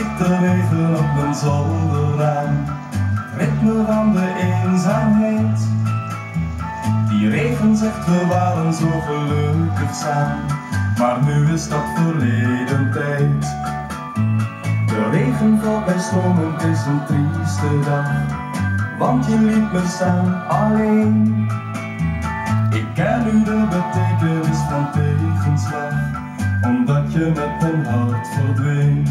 stikt de regen op mijn zolderraam. Het ritme van de eenzaamheid. Die regen zegt we waren zo gelukkig samen, maar nu is dat verleden tijd. De regen valt bij stromen, het is een trieste dag, want je liet me staan alleen. Ik ken nu de betekenis van tegenslag, omdat je met mijn hart verdween.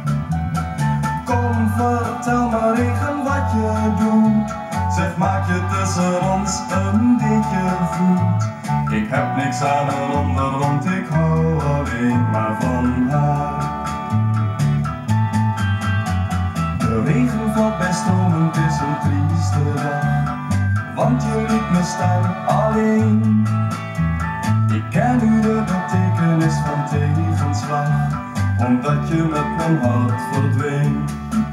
Kom, vertel me regen wat je doet. Zeg, maak je tussen ons een beetje goed. Ik heb niks aan een ander, want ik hou alleen maar van haar. De regen valt bij stromen, het is een trieste dag, want je liet me staan alleen. Ik ken nu de betekenis van tegenslag, omdat je met mijn hart verdween.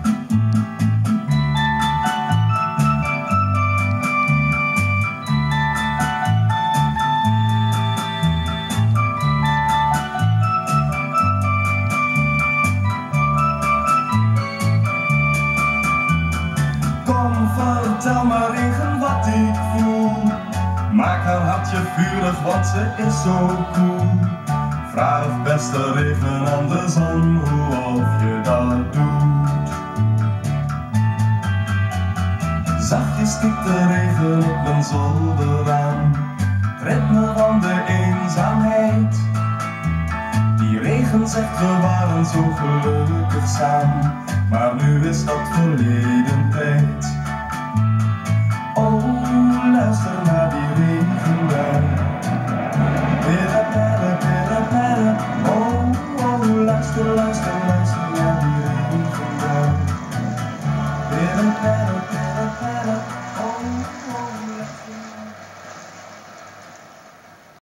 Kom, vertel me regen wat ik voel. Maak haar hartje vurig, want ze is zo cool. Vraag beste regen aan de zon hoe of je dat doet. Zachtjes stikt de regen op mijn zolderraam. Het ritme van de eenzaamheid. Die regen zegt we waren zo gelukkig samen, maar nu is dat verleden tijd. Oh, luister naar die regenbui. Pere, pere, pere, pere. Oh, oh, luister, luister